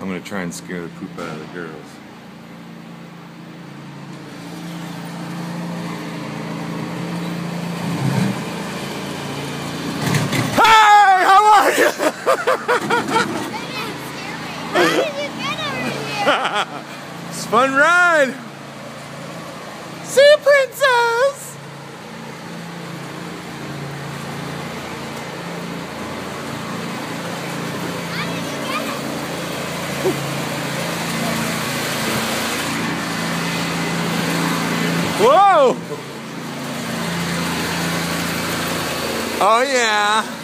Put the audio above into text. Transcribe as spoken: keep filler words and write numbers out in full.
I'm gonna try and scare the poop out of the girls. Hey, how are you? How did you get over here? It's a fun ride. See you, princess. How did you get it? Whoa! Oh yeah.